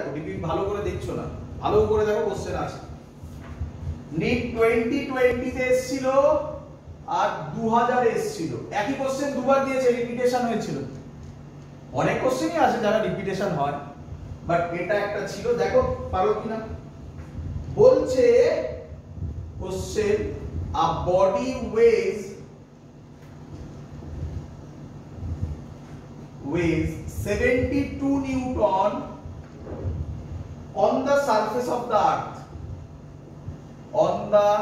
DP ভালো করে দেখছো না, ভালো করে দেখো কোশ্চেন আছে। নিট 2020 তে এসেছিল আর 2000 এ এসেছিল, একই কোশ্চেন দুবার দিয়েছে, রিপিটেশন হয়েছিল। অনেক কোশ্চেনই আছে যারা রিপিটেশন হয়, বাট এটা একটা ছিল, দেখো পারো কিনা। বলছে question a body weighs 72 Newton on the surface of the earth. On the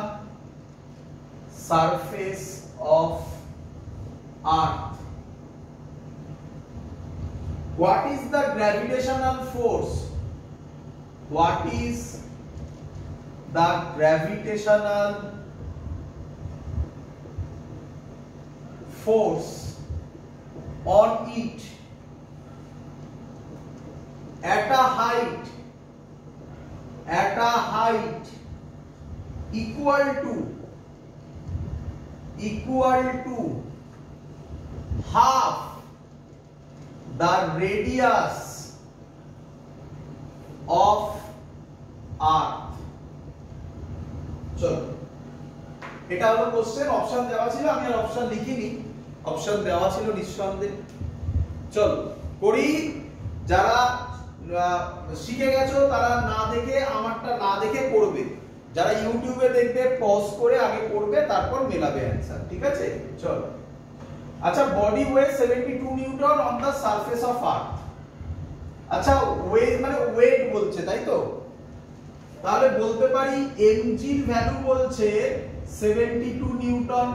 surface of earth. What is the gravitational force? What is the gravitational force on it at a height equal to half the radius of earth. চলো, এটা হলো question. Option দেওয়া ছিল, আমি আর option লিখিনি, option দেওয়া ছিল নিঃসন্দেহে। চলো করি, যারা শিখে গেছো তারা না দেখে, আমারটা না দেখে করবে, যারা ইউটিউবে দেখবে পজ করে আগে করবে, তারপর মেলাবে অ্যানসার, ঠিক আছে? চলো, আচ্ছা, body weight 72 Newton on the surface of earth. আচ্ছা, ওয়েট মানে ওয়েট বলছে, তাই তো? তাহলে বলতে পারি mg এর ভ্যালু বলছে 72 নিউটন।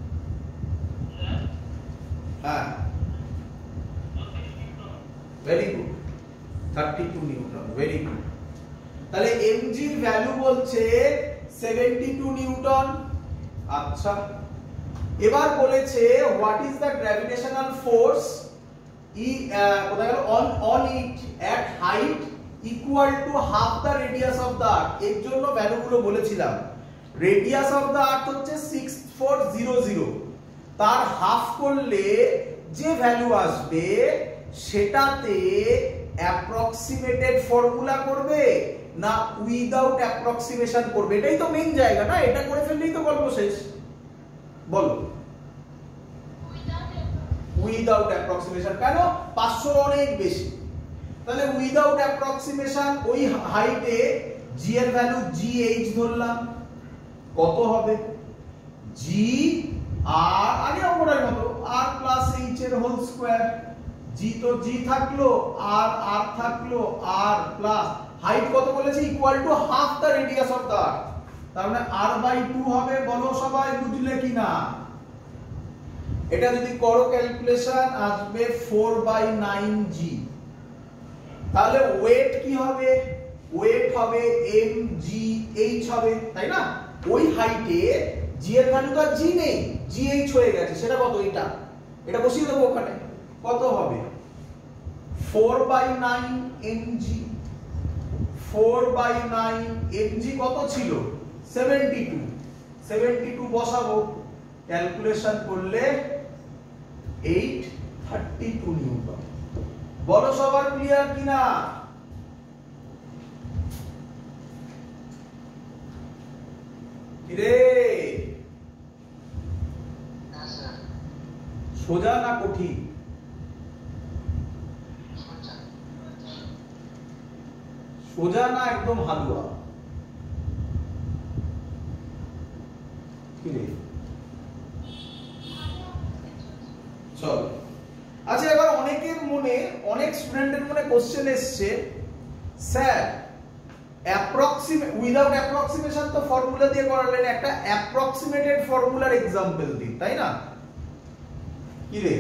হ্যাঁ, very good, 32 Newton, very good. তাহলে mg এর ভ্যালু বলছে 72 নিউটন। আচ্ছা, এবার বলেছে what is the gravitational force কোথায় গেল, on it at height equal to half the radius of the earth. এর জন্য ভ্যালুগুলো বলেছিলাম। রেডিয়াস অফ দ্য আর্থ হচ্ছে 6400, তার হাফ করলে যে ভ্যালু আসবে সেটাতে অ্যাপ্রক্সিমেটেড ফর্মুলা করবে না উইদাউট অ্যাপ্রক্সিমেশন করবে? এটাই তো মেইন জায়গা না, এটা করে ফেললেই তো গল্প শেষ। বলো, উইদাউট অ্যাপ্রক্সিমেশন। কেন? 500 অনেক বেশি। তাহলে উইদাউট অ্যাপ্রক্সিমেশন ওই হাইটে জি এর ভ্যালু gh ধরলাম, কত হবে? g আর আগে অঙ্কটার মতো r প্লাস h এর হোল স্কয়ার। g তো g থাকলো, r থাকলো, r প্লাস হাইট কত বলেছে, equal to half the radius of the earth. তার মানে r/2 হবে। বলো সবাই বুঝলে কিনা? এটা যদি করো ক্যালকুলেশন আসবে 4/9g। তাহলে ওয়েট কি হবে? ওয়েট হবে mgh হবে, তাই না? ওই হাইটে g এর ভ্যালু তো আর g নেই, gh হয়ে গেছে। সেটা কত? এটা বসিয়ে দেবো ওখানে। কত হবে? 4/9 mg। 4/9 mg কত ছিল? 72 বসাবো, ক্যালকুলেশন করলে 832 নিউটন। বলো সবার ক্লিয়ার কিনা? কিরে, সোজা না কঠিন? সোজা না একদম হালুয়া? কিরে, চলো। আচ্ছা, এবার অনেকের মনে, অনেক স্টুডেন্টের মনে কোশ্চেন এসছে, স্যার উইদাউট অ্যাপ্রক্সিমেশন তো ফর্মুলা দিয়ে করালেন, একটা অ্যাপ্রক্সিমেটেড ফর্মুলার এক্সাম্পল দিন, তাই না? কি রে?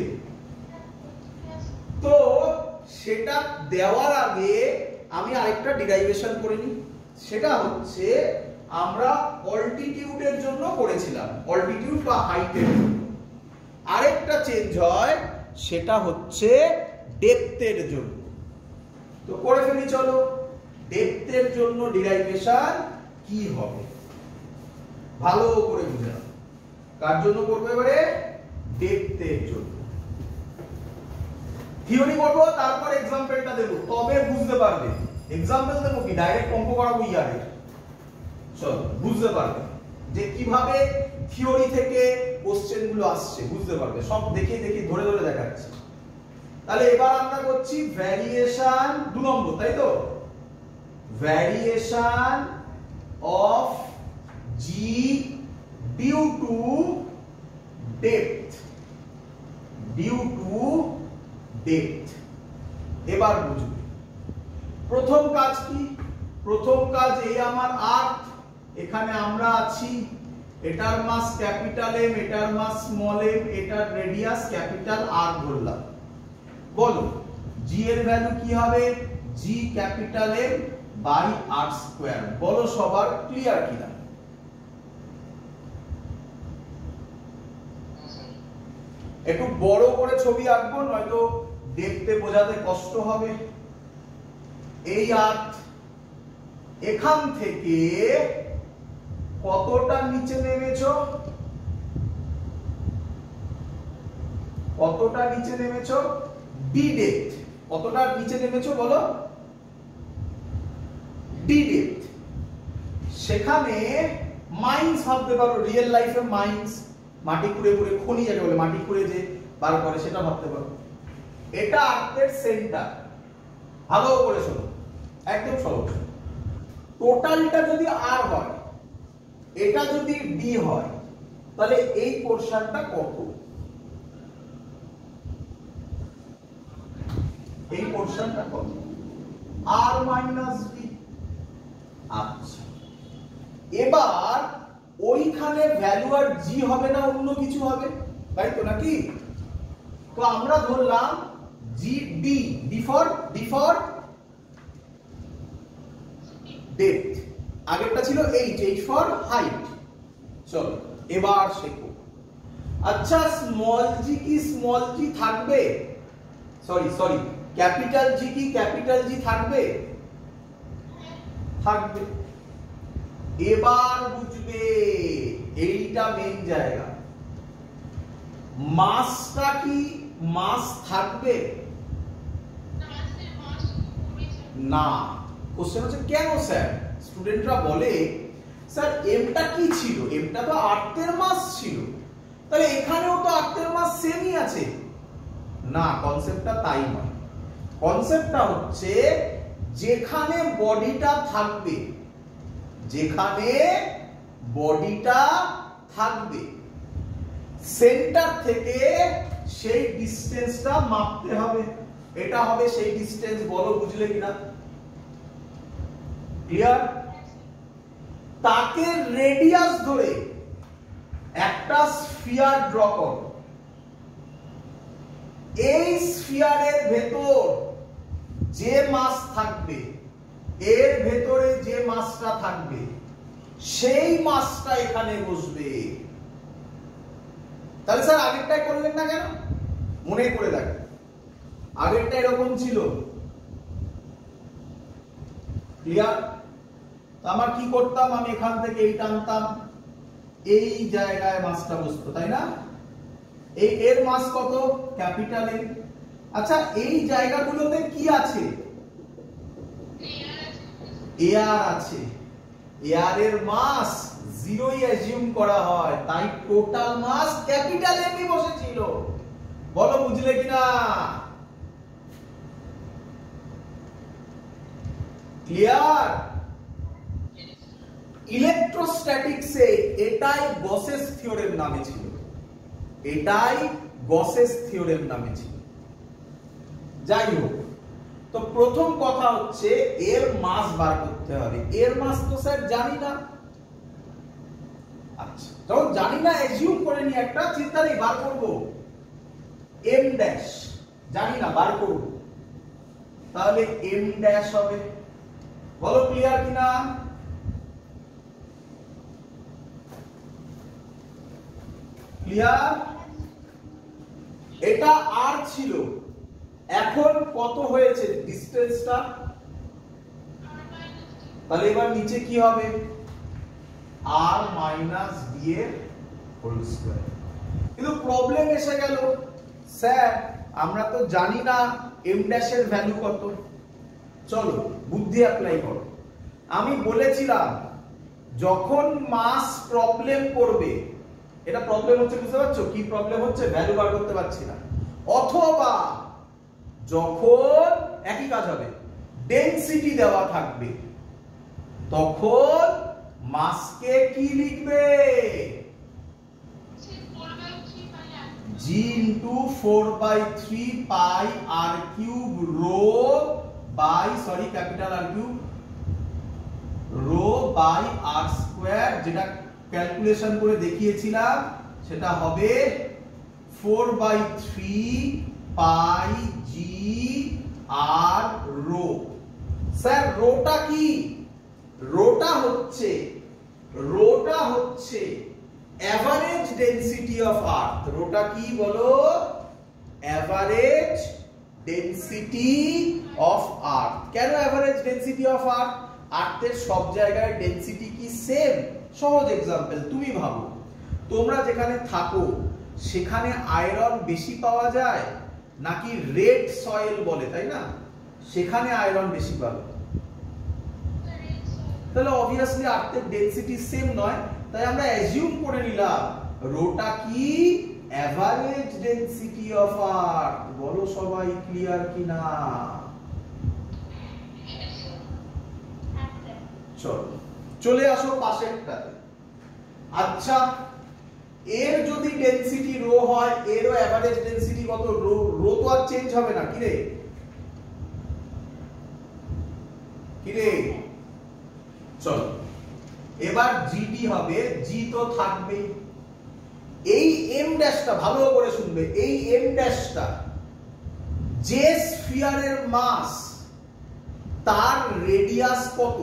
তো সেটা দেওয়ার আগে আমি আরেকটা ডিরাইভেশন করে নিই। সেটা হচ্ছে আমরা অল্টিটিউডের জন্য করেছিলাম, অল্টিটিউড বা হাইটের জন্য। আরেকটা চেঞ্জ হয়, সেটা হচ্ছে ডেপথের জন্য। তো করে ফেলি, চলো। ডেপথের জন্য ডিরাইভেশন কি হবে ভালো করে বুঝে নাও। কার জন্য করবো এবারে? ডেপথের জন্য। থিওরি করবো, তারপর এক্সাম্পলটা দেবো, তবে বুঝতে পারবে। এক্সাম্পল দেবো কি ডাইরেক্ট অঙ্ক করাবো ইয়ারে? চল বুঝতে পারবে যে কিভাবে থিওরি থেকে কোশ্চেন গুলো আসছে, বুঝতে পারবে। সব দেখে দেখে ধরে ধরে দেখাচ্ছি। তাহলে এবার আমরা করছি ভ্যারিয়েশন 2 নম্বর, তাই তো? Variation of G due to depth, due to depth. এবার বুঝবে প্রথম কাজ কি? প্রথম কাজ, এই আমার আর্থ, এখানে আমরা আছি, এটার মাস ক্যাপিটাল এম, এটার মাস স্মল এম, এটার রেডিয়াস ক্যাপিটাল আর ধরলাম। বলো জি এর ভ্যালু কি হবে? G capital M by R square. বলো সবার ক্লিয়ার কিনা? একটু বড় করে ছবি আঁকবো, নয়তো দেখতে বোঝাতে কষ্ট হবে। এই আর্থ এখান থেকে কতটা নিচে নেমেছো? কতটা নিচে নেমেছো? D depth. কতটা নিচে নেমেছো বলো? D depth. সেখানে মাইন্স ভাবতে পারো, রিয়েল লাইফে মাইন্স, মাটি খুঁড়ে খুঁড়ে, খনি যাকে বলে মাটি খুঁড়ে যে বার করে, সেটা ভাবতে পারো। এটা আর্থের সেন্টার। ভালো করে শোনো, একদম সহজ। টোটালটা যদি আর হয়, এটা যদি ডি হয়, তাহলে এই পোরশনটা কত? এই পোরশনটা কত? R minus D. আচ্ছা, এবার ওইখানে ভ্যালু আর জি হবে না, অন্য কিছু হবে, তাই তো নাকি? তো আমরা ধরলাম G D, D for depth. আগেরটা ছিল এইচ, এইচ ফর হাইট। চলো এবার শেখো। আচ্ছা, স্মল জি কি স্মল জি থাকবে? সরি, ক্যাপিটাল জি কি ক্যাপিটাল জি থাকবে? থাকবে। এবার বুঝবে, এইটা মেইন জায়গা। মাসটা কি মাস থাকবে? না। কোশ্চেন হচ্ছে কেন স্যার? স্টুডেন্টরা বলে স্যার এমটা কি ছিল? এমটা তো আর্থের মাস ছিল, তাহলে এখানেও তো আর্থের মাস সেমই আছে। না, কনসেপ্টটা তাই নয়। কনসেপ্টটা হচ্ছে যেখানে বডিটা থাকবে, যেখানে বডিটা থাকবে, সেন্টার থেকে সেই ডিসটেন্সটা মাপতে হবে। এটা হবে সেই ডিসটেন্স। বলো বুঝলে কিনা? ক্লিয়ার? তাকে রেডিয়াস ধরে একটা স্ফিয়ার ড্র করো। এই স্ফিয়ারের ভেতর যে মাস থাকবে, এর ভেতরে যে মাসটা থাকবে, সেই মাসটা এখানে বসবে। তাহলে স্যার আগেরটাই করলেন না কেন? মনে করে দেখো, আগেরটা এরকম ছিল। ক্লিয়ার? আমার কি করতাম? আমি এখান থেকে এই টানতাম, এই জায়গায় মাসটা বসতো, তাই না? এই এর মাস কত? Capital A. আচ্ছা, এই জায়গাগুলোতে কি আছে? এয়ার আছে। এয়ারের মাস জিরোই অ্যাজিউম করা হয়, তাই টোটাল মাস ক্যাপিটাল এমই বসেছিল। বলো বুঝলে কিনা? ক্লিয়ার? ইলেকট্রোস্ট্যাটিক্সে এটাই গসেস থিওরেম নামে ছিল। এটাই গসেস থিওরেম নামে ছিল। যাই হোক, তো প্রথম কথা হচ্ছে এর মাস বার করতে হবে। এর মাস তো স্যার জানি না। আচ্ছা, যখন জানি না অ্যাজিউম করে নি, একটা চিন্তা নেই, বার করব। এম ড্যাশ জানি না, বার করব। তাহলে এম ড্যাশ হবে। বলো ক্লিয়ার কিনা? ক্লিয়ার? এটা আর ছিল, এখন কত হয়েছে ডিসটেন্সটা? তাহলে এবার নিচে কি হবে? আর মাইনাস ডি এর হোল স্কয়ার। কিন্তু প্রবলেম এসে গেল, স্যার আমরা তো জানি না এম ড্যাশ এর ভ্যালু কত। চলো বুদ্ধি অ্যাপ্লাই করো। আমি বলেছিলাম যখন মাস প্রবলেম করবে, এটা প্রবলেম হচ্ছে, বুঝতে পারছো কি প্রবলেম হচ্ছে? ভ্যালু বার করতে পারছি না। অথবা যখন একই কাজ হবে, ডেনসিটি দেওয়া থাকবে, তখন মাসকে কি লিখবে? g into 4/3 pi r cube rho by capital R cube rho by r square, যেটা ক্যালকুলেশন করে দেখিয়েছিলাম সেটা হবে 4/3 pi g r rho। Sir রোটা কি? রোটা হচ্ছে অ্যাভারেজ ডেনসিটি অফ আর্থ। রোটা কি বলো? Average density of earth. কেন অ্যাভারেজ ডেনসিটি অফ আর্থ? আর্থের সব জায়গায় ডেনসিটি কি সেম? সহজ এক্সাম্পল, তুমি ভাবো তোমরা যেখানে থাকো সেখানে আয়রন বেশি পাওয়া যায় নাকি রেড সয়েল বলে, তাই না? সেখানে আয়রন বেশি পাবে, তাহলে অবভিয়াসলি আর্থের ডেনসিটি সেম নয়। তাই আমরা অ্যাজিউম করে নিলাম রোটা কি? Average density of earth. বলো সবাই ক্লিয়ার কিনা? চলো চলে আসো পাশেরটাতে। আচ্ছা, এর যদি ডেনসিটি রো হয়, এরও অ্যাভারেজ ডেনসিটি কত? রো তো আর চেঞ্জ হবে না, কিরে কিরে? চলো এবার জিডি হবে, জি তো থাকবে। এই এম ড্যাশটা ভালো করে শুনবে, এই এম ড্যাশটা যে স্ফিয়ারের মাস তার রেডিয়াস কত?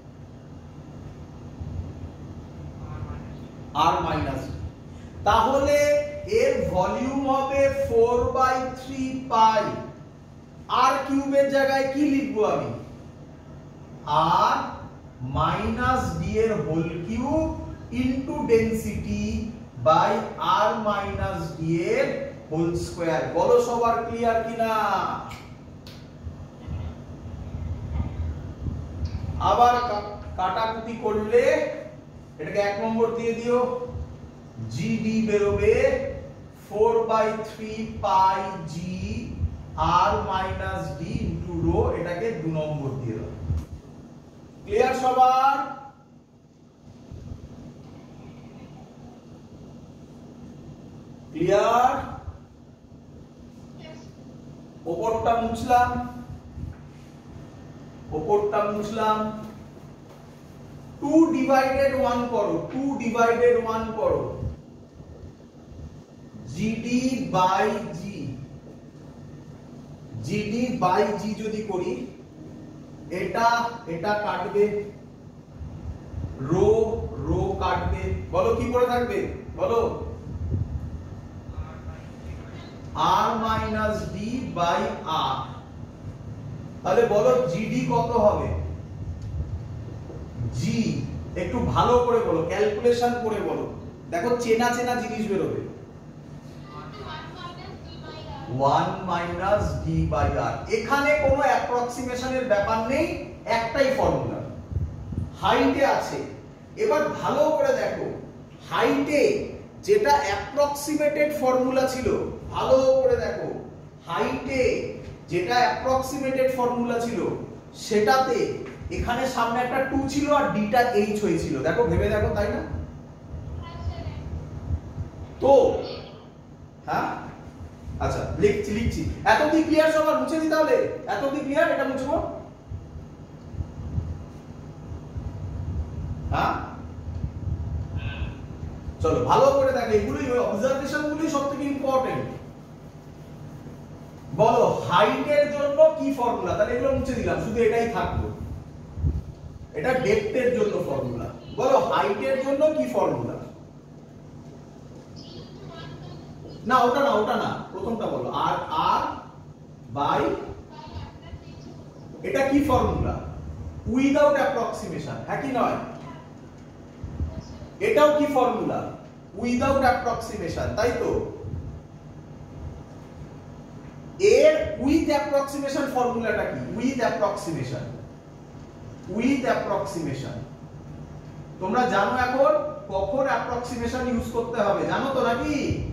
R minus. তাহলে এর ভলিউম হবে 4/3 পাই। আর কিউবের জায়গায় কি লিখবো আমি? আর মাইনাস ডি এর whole cube into density by R minus D এর হোল স্কয়ার। বলো সবার ক্লিয়ার কিনা? আবার কাটাকুটি করলে এটাকে 1 নম্বর দিয়ে দিও। জিডি বেরোবে 4/3 pi G R minus D into rho, এটাকে 2 নম্বর দিয়ে দাও। ক্লিয়ার সবার? ক্লিয়ার? ওপরটা মুছলাম, 2 ডিভাইডেড 1 করো, 2 ডিভাইডেড 1 করো। GD by G, GD by G যদি করি, এটা কাটবে, রো রো কাটবে। বলো কি করে থাকবে? বলো R minus D by R. তাহলে বলো জিডি কত হবে? জি একটু ভালো করে বলো, ক্যালকুলেশন করে বলো, দেখো চেনা চেনা জিনিস বেরোবে। 1 মাইনাস ডি বাই আর। এখানে কোনো অ্যাপ্রক্সিমেশনের ব্যাপার নেই, একটাই ফর্মুলা, হাইটে আছে। এবার ভালো করে দেখো, হাইটে যেটা অ্যাপ্রক্সিমেটেড ফর্মুলা ছিল, ভালো করে দেখো, হাইটে যেটা অ্যাপ্রক্সিমেটেড ফর্মুলা ছিল সেটাতে এখানে সামনে একটা 2 ছিল আর ডিটা এইচ হয়েছিল। দেখো ভেবে দেখো, তাই না? তো হ্যাঁ, আচ্ছা লিখছি। এতদিন ক্লিয়ার সবার? মুছে দিই তাহলে, এতদিন ক্লিয়ার? এটা মুছবো, হ্যাঁ? চলো ভালো করে দেখো, এগুলোই অবজারভেশন গুলোই সবথেকে ইম্পর্টেন্ট। বলো হাইটের জন্য কি ফর্মুলা? তাহলে এগুলো মুছে দিলাম, শুধু এটাই থাকলো, এটা ডেপথের জন্য ফর্মুলা। বলো হাইটের জন্য কি ফর্মুলা? না ওটা না, প্রথমটা বলো। আর আর বাই, এটা কি ফর্মুলা? উইদাউট অ্যাপ্রক্সিমেশন, হ্যাঁ কি নয়? এটাও কি ফর্মুলা? উইদাউট অ্যাপ্রক্সিমেশন, তাই তো? এর উইথ অ্যাপ্রক্সিমেশন ফর্মুলাটা কি? উইথ অ্যাপ্রক্সিমেশন তোমরা জানো এখন কখন অ্যাপ্রক্সিমেশন ইউজ করতে হবে, জানো তো নাকি?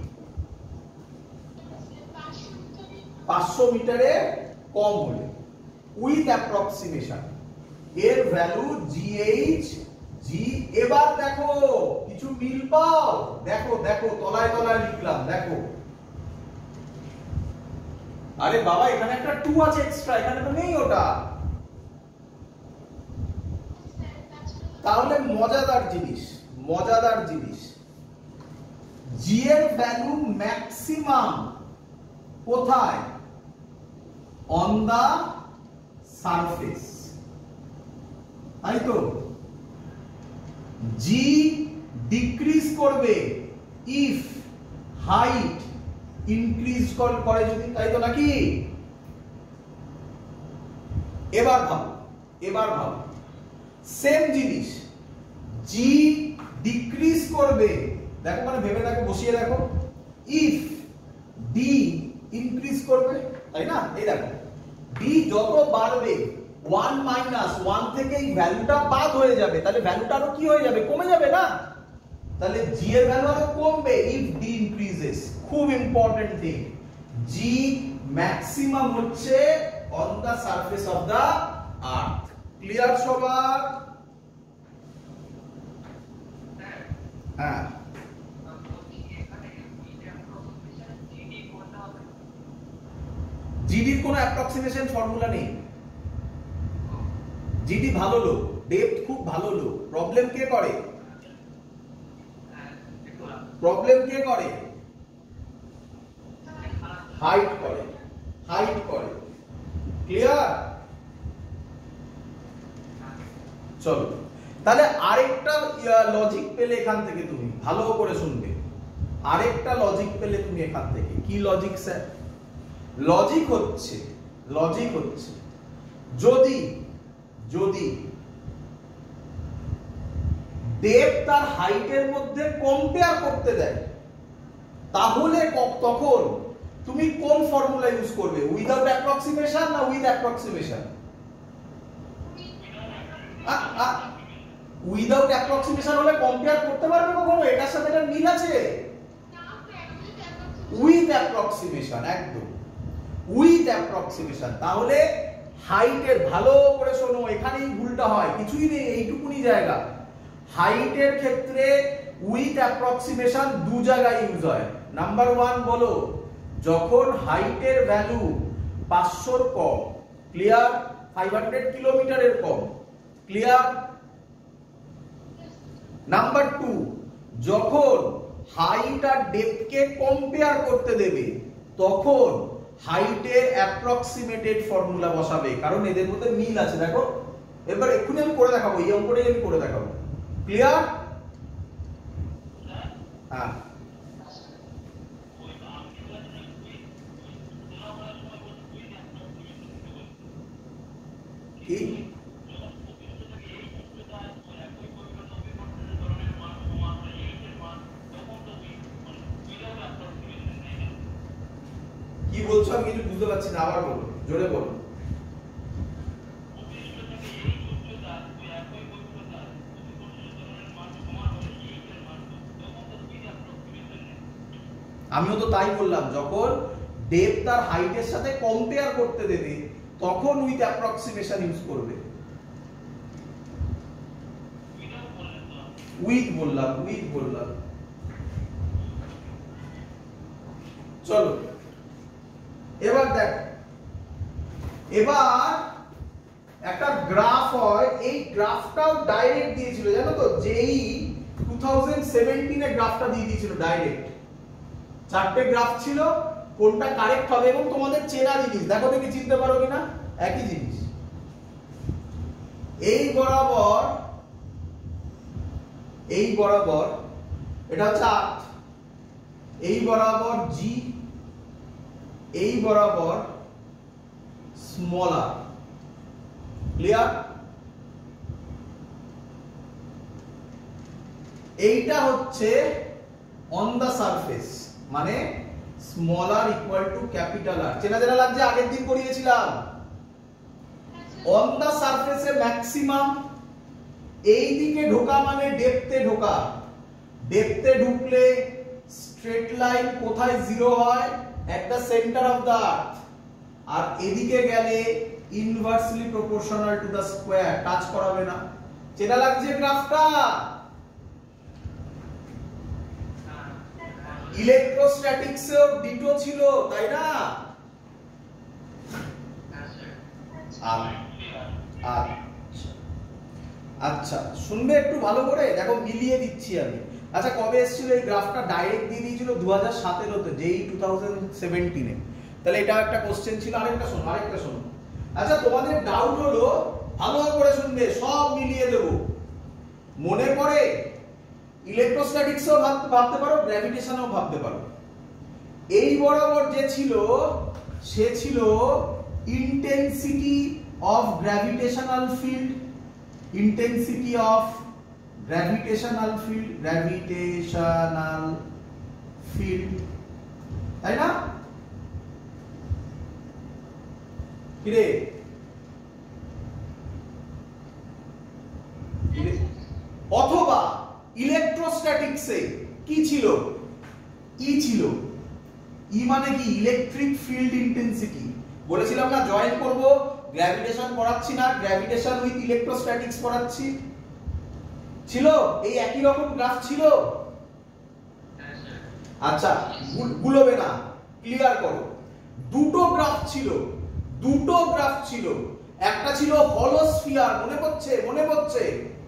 500 মিটারে কম হলে উইথ অ্যাপ্রক্সিমেশন এর ভ্যালু GH G। এবার দেখো কিছু মিল পাও, দেখো দেখো তলায় তলায় লিখলাম, দেখো। আরে বাবা এখানে একটা 2 আছে এক্সট্রা, এখানে তো নেই ওটা। তাহলে মজাদার জিনিস G এর ভ্যালু ম্যাক্সিমাম কোথায়? অন দা সারফেস, তাই তো। G ডিক্রিজ করবে ইফ হাইট ইনক্রিজ করে যদি, তাই তো নাকি? এবার ভাবো সেম জিনিস G ডিক্রিজ করবে, দেখো মানে ভেবে দেখো, বসিয়ে দেখো, ইফ D ইনক্রিজ করবে, তাই না? এই দেখো D যত বাড়বে 1 মাইনাস 1 থেকে এই ভ্যালুটা বাদ হয়ে যাবে, তাহলে ভ্যালুটা আরো কি হয়ে যাবে? কমে যাবে না? তাহলে G এর ভ্যালু আরো কমবে ইফ D ইনক্রিজেস। খুব ইম্পর্টেন্ট থিং, G ম্যাক্সিমাম হচ্ছে on the surface of the earth. Clear সবার? হ্যাঁ, জিডির কোনো অ্যাপ্রক্সিমেশন ফর্মুলা নেই। জিডি ভালো লোক, ডেপথ খুব ভালো লোক। প্রবলেম কে করে? হাইট করে। ক্লিয়ার? চলো তাহলে আরেকটা লজিক পেলে এখান থেকে, তুমি ভালো করে শুনবে। আরেকটা লজিক পেলে তুমি এখান থেকে। কি লজিক স্যার? লজিক হচ্ছে যদি ডেপথ আর হাইটের মধ্যে কম্পেয়ার করতে দেয়, তাহলে তখন তুমি কোন ফর্মুলা ইউজ করবে? উইদাউট অ্যাপ্রক্সিমেশন না উইথ অ্যাপ্রক্সিমেশন? উইদাউট অ্যাপ্রক্সিমেশন হলে কম্পেয়ার করতে পারবে কখনো? এটার সাথে এটা মিল আছে? উইথ অ্যাপ্রক্সিমেশন, একদম উইথ অ্যাপ্রক্সিমেশন। তাহলে হাইটের, ভালো করে শোনো, এখানেই ভুলটা হয়, কিছুই নেই, এইটুকুনি জায়গা। হাইটের ক্ষেত্রে উইথ অ্যাপ্রক্সিমেশন দু জায়গায় ইউজ হয়। নাম্বার 1 বলো, যখন হাইটের ভ্যালু 500 এর কম, ক্লিয়ার? 500 কিলোমিটারের কম, ক্লিয়ার? নাম্বার 2, যখন হাইট আর ডেপথকে কম্পেয়ার করতে দেবে, তখন হাইটের অ্যাপ্রক্সিমেটেড ফর্মুলা বসাবে, কারণ এদের মধ্যে মিল আছে। দেখো এবার এক্ষুনি আমি করে দেখাবো, এই অঙ্কটাই আমি করে দেখাবো। ক্লিয়ার? হ্যাঁ, কি কি বলছো? আমি কিছু বুঝতে পারছি না, আবার বলো, জোরে বলো। আমিও তো তাই বললাম, যখন ডেপথ আর হাইটের সাথে কম্পেয়ার করতে দেবে, তখন উইথ অ্যাপ্রক্সিমেশন ইউজ করবে। উইথ বললাম। চলো এবার দেখ, এবার একটা গ্রাফ হয়, এই গ্রাফটাও ডাইরেক্ট দিয়েছিল, জানো তো? যেই 2017 এ গ্রাফটা দিয়ে দিয়েছিল ডাইরেক্ট। 4টে গ্রাফ ছিল, কোনটা কারেক্ট হবে, এবং তোমাদের চেনা জিনিস, দেখো দেখি চিনতে পারো কিনা। একই জিনিস, এই বরাবর এটা হচ্ছে আর্থ, এই বরাবর জি, এই বরাবর স্মল আর। ক্লিয়ার? এইটা হচ্ছে অন দা সারফেস, মানে small R equal to capital R. চেনা চেনা লাগছে, আগের দিন করিয়েছিলাম। অন দা সারফেসে ম্যাক্সিমাম, এই দিকে ঢোকা মানে ডেপথে ঢোকা। ডেপথে ঢুকলে স্ট্রেট লাইন কোথায় জিরো হয়? এট দা সেন্টার অফ দা আর্থ। আর এদিকে গেলে inversely proportional to the square, touch করাবে না। চেনা লাগছে গ্রাফটা? ইলেকট্রোস্ট্যাটিক্সেও ডিটো ছিল, তাই না? আচ্ছা, শুনবে একটু ভালো করে, দেখো মিলিয়ে দিচ্ছি আমি। আচ্ছা, কবে এসেছিল এই গ্রাফটা? ডাইরেক্ট দিয়ে দিয়েছিল 2017 তে, যেই 2017 এ। তাহলে এটা একটা কোশ্চেন ছিল। আরেকটা শোনো। আচ্ছা, তোমাদের ডাউট হলো, ভালো করে শুনবে, সব মিলিয়ে দেব। মনে পড়ে ইলেকট্রোস্ট্যাটিক্সও ভাবতে পারো, গ্র্যাভিটেশনও ভাবতে পারো। এই বরাবর যে ছিল, সে ছিল intensity of gravitational field. Intensity of gravitational field, তাই না? কিরে, অথবা ইলেকট্রোস্ট্যাটিক্সে কি ছিল? ই ছিল। ই মানে কি? Electric field intensity. বলেছিলাম না জয়েন করব, গ্র্যাভিটেশন পড়াচ্ছি না, গ্র্যাভিটেশন উইথ ইলেকট্রোস্ট্যাটিক্স পড়াচ্ছি। ছিল, এই একই রকম গ্রাফ ছিল। আচ্ছা, ভুলবে না, ক্লিয়ার করো। দুটো গ্রাফ ছিল। একটা ছিল হলোস্ফিয়ার, মনে পড়ছে?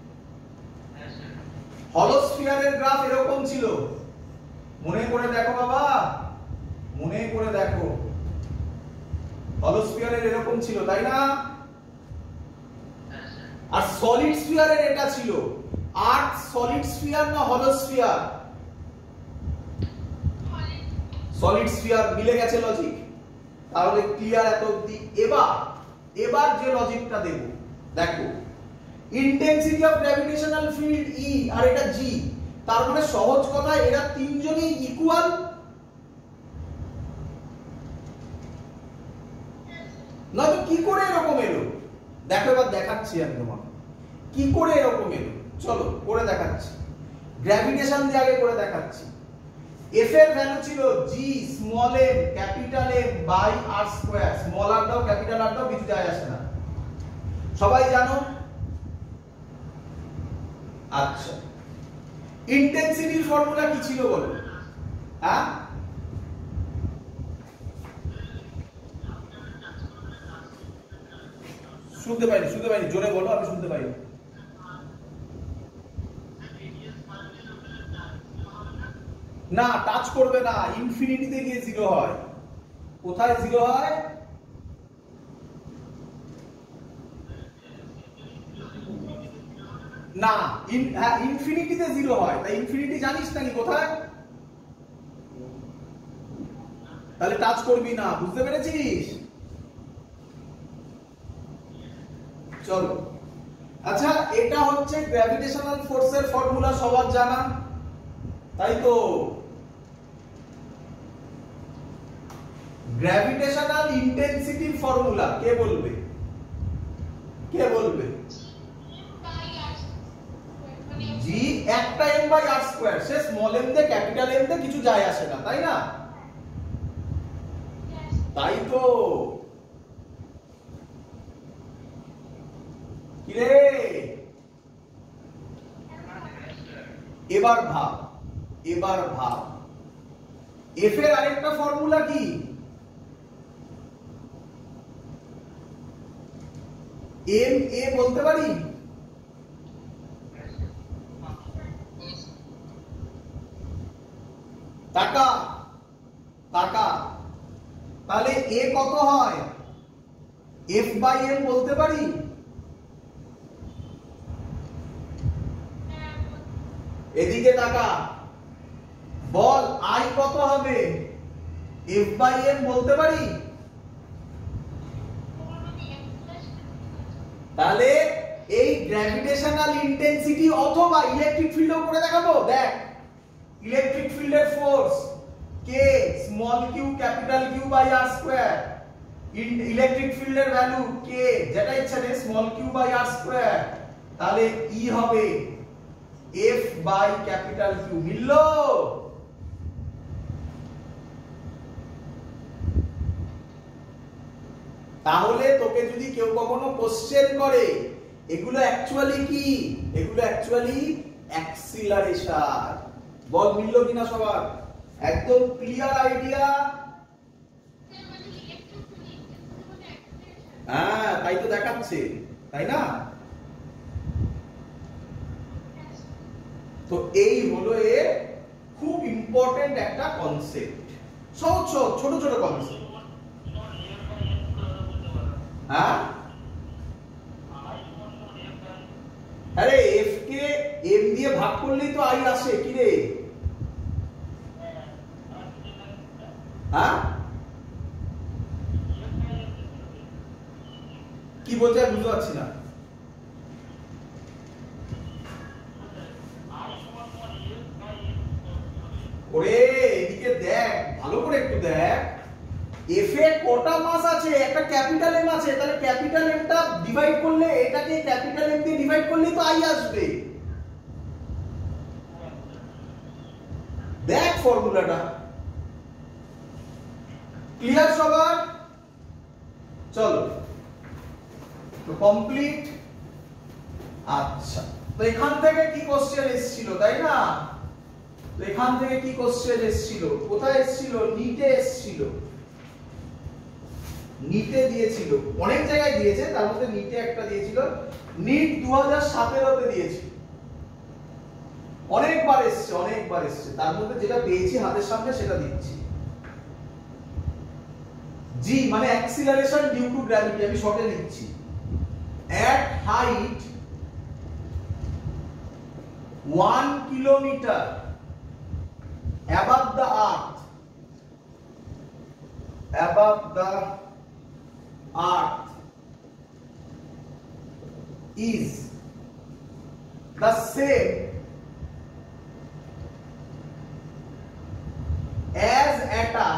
হলোস্ফিয়ারের গ্রাফ এরকম ছিল। মনে করে দেখো বাবা, মনে করে দেখো। হলোস্ফিয়ারের এরকম ছিল, তাই না? আর সলিড স্ফিয়ারের এটা ছিল। আর্থ সলিড স্ফিয়ার না হলোস্ফিয়ার? Solid sphere. মিলে গেছে লজিক? তাহলে ক্লিয়ার এত অবধি। এবার যে লজিকটা দেব, দেখো, intensity of gravitational field E, আর এটা জি। তার মানে সহজ কথায় এরা তিনজনই ইকুয়াল। নয়তো কি করে এরকম এলো? দেখো, এবার দেখাচ্ছি আমি তোমাকে কি করে এরকম এলো। চলো করে দেখাচ্ছি। গ্র্যাভিটেশন দিয়ে আগে করে দেখাচ্ছি। এফ এর ভ্যালু ছিল G small M capital M by R square. Small R দাও ক্যাপিটাল আর দাও, কিছু যায় আসে না, সবাই জানো। আচ্ছা, ইন্টেন্সিটির ফর্মুলা কি ছিল বলো? হ্যাঁ, শুনতে পাইনি, জোরে বলো, আমি শুনতে পাইনি। না, টাচ করবে না, ইনফিনিটিতে গিয়ে জিরো হয়। কোথায় জিরো হয়? না, ইনফিনিটিতে জিরো হয়। তাই ইনফিনিটি জানিস নাকি কোথায়? তাহলে টাচ করবি না, বুঝতে পেরেছিস? চলো, আচ্ছা, এটা হচ্ছে গ্র্যাভিটেশনাল ফোর্সের ফর্মুলা, সবার জানা, তাই তো? গ্র্যাভিটেশনাল ইন্টেন্সিটির ফর্মুলা কে বলবে? জি একটা m বাই r স্কয়ার। সে স্মল m তে ক্যাপিটাল M তে কিছু যায় আসে না, তাই না? তাই তো। কি রে, এবার ভাব। f এর আরেকটা ফর্মুলা কি? m a বলতে পারি? টাকা। তাহলে a কত হয়? f বাই m বলতে পারি? এদিকে টাকা বল, i কত হবে? f বাই m বলতে পারি? তাহলে এই গ্র্যাভিটেশনাল ইন্টেন্সিটি অথবা ইলেকট্রিক ফিল্ডও করে দেখাবো। দেখ, ইলেকট্রিক ফিল্ডের ফোর্স কে small Q capital Q by R square, electric ফিল্ডের ভ্যালু কে যেটা ইচ্ছা রে small Q by R square, তাহলে ই হবে এফ বাই ক্যাপিটাল কিউ। মিললো? তাহলে তোকে যদি কেউ কখনো কোশ্চেন করে এগুলো অ্যাকচুয়ালি কি, এগুলো অ্যাকচুয়ালি অ্যাক্সিলারেশন। বল মিললো কিনা সবার? একদম ক্লিয়ার আইডিয়া? হ্যাঁ তাই তো দেখাচ্ছে, তাই না? তো এই হলো এর খুব ইম্পর্টেন্ট একটা কনসেপ্ট, সহজ সহজ ছোট ছোট কনসেপ্ট। হ্যাঁ আরে এফ কে এম দিয়ে ভাগ করলেই তো আই আসে, কি রে? হ্যাঁ কি বলতে বুঝতে পারছি না। ওরে এদিকে দেখ, ভালো করে একটু দেখ, এফ এ কটা মাস আছে? একটা ক্যাপিটাল এম আছে, তাহলে ক্যাপিটাল এমটা ডিভাইড করলে এটাকে ক্যাপিটাল এম দিয়ে ডিভাইড করলেই তো আই আসবে। দেখ ফর্মুলাটা ক্লিয়ার সবার? চলো তো কমপ্লিট। আচ্ছা তো এখান থেকে কি কোশ্চেন এসেছিল, তাই না? তো এখান থেকে কি কোশ্চেন এসেছিল? কোথায় এসেছিল? নিটে এসেছিল। নিটে দিয়েছিল, অনেক জায়গায় দিয়েছে, তার মধ্যে নিটে একটা দিয়েছিল। নিট 2017 তে দিয়েছে, অনেকবার এসেছে, অনেকবার এসেছে। তার মধ্যে যেটা পেয়েছি হাতের সামনে সেটা দিচ্ছি। জি মানে অ্যাক্সিলারেশন ডিউ টু গ্র্যাভিটি, আমি শর্টে লিখছি। at height 1 kilometer above the earth, above the earth is the same as at a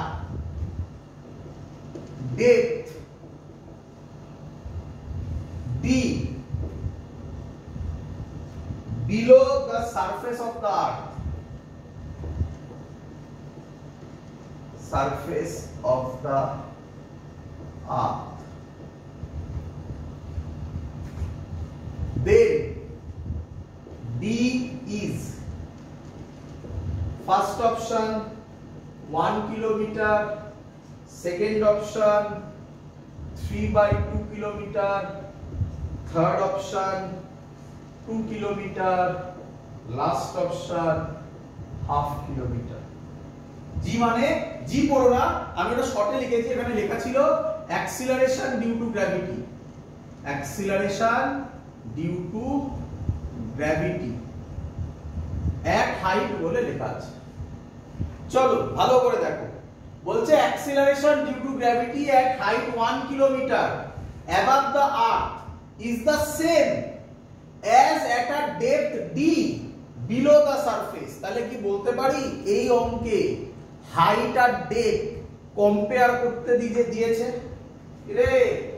depth d below the surface of the earth, surface of the earth. Then d is first option 1 kilometer, second option 3/2 kilometer, third option 2 kilometer, last option half kilometer. জি মানে জি পড়ো না, আমি এটা শর্টে লিখেছি। এখানে লেখা ছিল acceleration due to gravity, acceleration due to gravity at height বলে লেখা আছে। চলো ভালো করে দেখো, বলছে acceleration due to gravity at height 1 kilometre above the earth is the same as at a depth d below the surface। তাহলে কি বলতে পারি এই অঙ্কে হাইট আর ডেপথ কম্পেয়ার করতে দিয়েছে রে,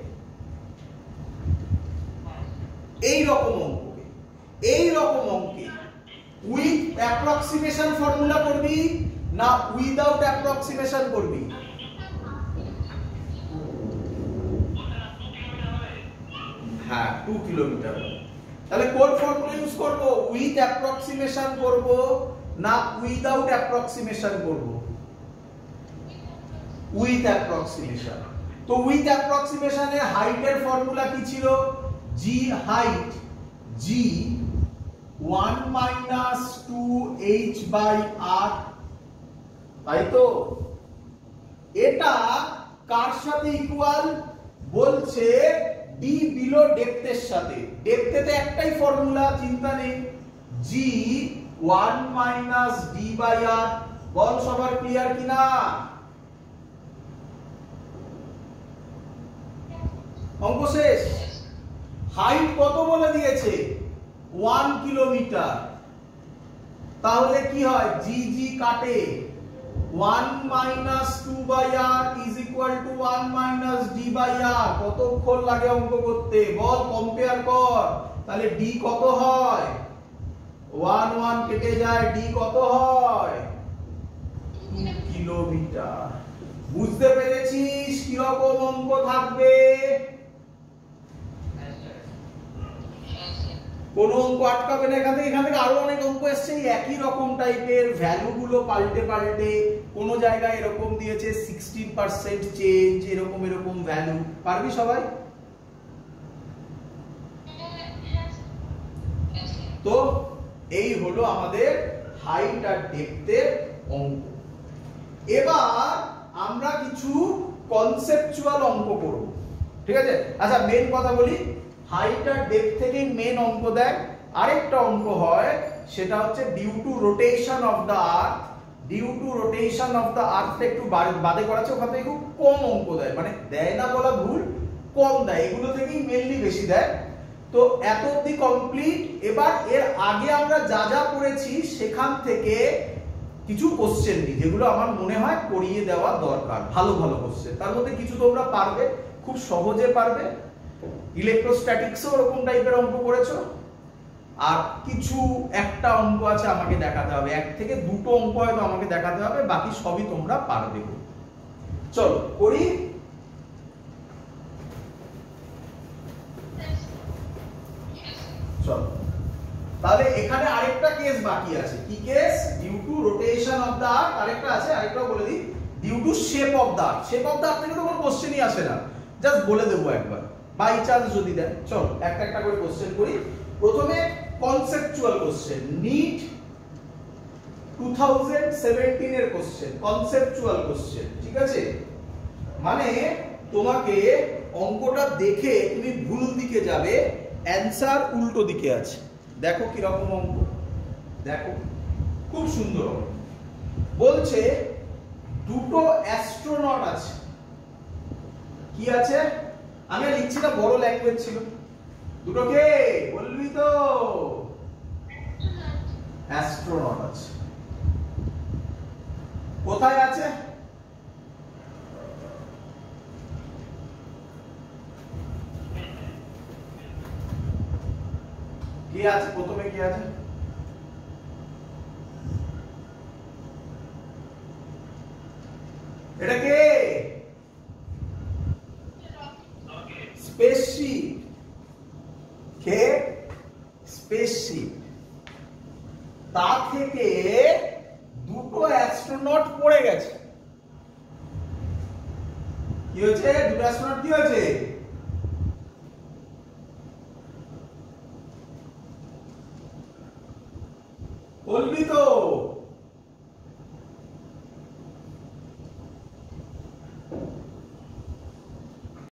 এই রকম অঙ্কে, এই রকম অঙ্কে উইথ অ্যাপ্রক্সিমেশন ফর্মুলা করবি না উইদাউট অ্যাপ্রক্সিমেশন করবি? হ্যাঁ 2 কিলোমিটার। তাহলে কোন ফর্মুলা ইউজ করব? উইথ অ্যাপ্রক্সিমেশন করব না উইদাউট অ্যাপ্রক্সিমেশন করব? With approximation. তো উইথ অ্যাপ্রক্সিমেশনে হাইটের ফর্মুলা কি ছিল? জি হাইট জি 1 - 2h/r, তাই তো? এটা কার সাথে ইকুয়াল? বলছে ডি বিলো ডেপথের সাথে। ডেপথেতে একটাই ফর্মুলা, চিন্তা নেই, জি 1 - d/r। বল সবার ক্লিয়ার কিনা? অঙ্ক শেষ। হাইট কত বলে দিয়েছে? 1 কিলোমিটার। তাহলে কি হয়? জি জি কাটে, 1 minus 2 by r is equal to 1 minus d by r। কতক্ষণ লাগে অঙ্ক করতে বল, কম্পেয়ার কর। তাহলে d কত হয়? 1 1 কেটে যায়, d কত হয়? 2 কিলোমিটার। বুঝতে পেরেছিস কি রকম অঙ্ক থাকবে? কোন অঙ্ক আটকাবে না এখান থেকে আরো অনেক অঙ্ক এসছে একই রকম টাইপের, ভ্যালু গুলো পাল্টে পাল্টে। কোন জায়গায় এরকম দিয়েছে 16% চেঞ্জ, এরকম এরকম ভ্যালু। পারবি সবাই? তো এই হলো আমাদের হাইট আর ডেপথের অঙ্ক। এবার আমরা কিছু কনসেপচুয়াল অঙ্ক করব, ঠিক আছে? আচ্ছা, মেন কথা বলি, হাইট আর ডেপথ থেকে মেন অঙ্ক দেয়। আরেকটা অঙ্ক হয়, সেটা হচ্ছে due to rotation of the earth. Due to rotation of the আর্থটা একটু বাদে করাচ্ছে, ওখান থেকে খুব কম অঙ্ক দেয়, মানে দেয় না বলা ভুল, কম দেয়। এগুলো থেকেই মেইনলি বেশি দেয়। তো এত অবধি কমপ্লিট। এবার এর আগে আমরা যা যা পড়েছি সেখান থেকে কিছু কোশ্চেন নিই, যেগুলো আমার মনে হয় করিয়ে দেওয়া দরকার। ভালো ভালো কোশ্চেন, তার মধ্যে কিছু তোমরা পারবে, খুব সহজে পারবে। ইলেকট্রোস্ট্যাটিক্সও ওরকম টাইপের অঙ্ক করেছো। আর কিছু একটা অঙ্ক আছে আমাকে দেখাতে হবে, এক থেকে দুটো অঙ্ক হয়তো আমাকে দেখাতে হবে, বাকি সবই তোমরা পারবে। চলো করি। চলো, তাহলে এখানে আরেকটা কেস বাকি আছে। কি case? Due to rotation of the earth. আরেকটা আছে, আরেকটাও বলে দিই, due to shape of the earth. Shape of the earth থেকে তো কোনো কোশ্চেনই আসে না, জাস্ট বলে দেবো একবার, বাই চান্স যদি দেয়। চলো একটা একটা করে কোশ্চেন করি। প্রথমে কনসেপচুয়াল কোশ্চেন, নিট 2017 এর কোশ্চেন, কনসেপচুয়াল কোশ্চেন, ঠিক আছে? মানে তোমাকে অঙ্কটা দেখে তুমি ভুল দিকে যাবে, অ্যানসার উল্টো দিকে আছে। দেখো কি রকম অঙ্ক, দেখো খুব সুন্দর অঙ্ক। বলছে দুটো অ্যাস্ট্রোনট আছে। কি আছে? আমি লিখছি না, বড় ল্যাঙ্গুয়েজ ছিল। দুটো কে বলবি তো? অ্যাস্ট্রোনট আছে। কোথায় আছে? কি আছে প্রথমে? কি আছে? এটা কে? স্পেসশিপ। কে? স্পেসশিপ। তা থেকে দুটো অ্যাস্ট্রোনট পড়ে গেছে। কি হয়েছে? দুটো অ্যাস্ট্রোনট কি হয়েছে? বলবি তো?